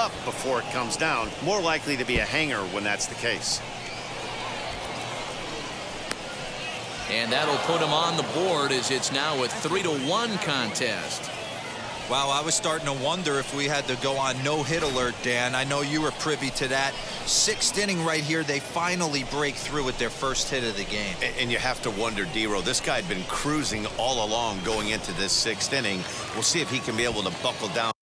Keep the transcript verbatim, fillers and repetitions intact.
up before it comes down. More likely to be a hanger when that's the case. And that'll put him on the board as it's now a three to one contest. Wow, I was starting to wonder if we had to go on no-hit alert, Dan. I know you were privy to that. Sixth inning right here, they finally break through with their first hit of the game. And you have to wonder, D-Row, this guy had been cruising all along going into this sixth inning. We'll see if he can be able to buckle down.